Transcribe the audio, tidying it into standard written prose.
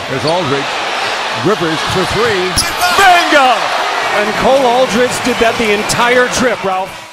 There's Aldridge. Rivers for three. Bingo! And Cole Aldridge did that the entire trip, Ralph.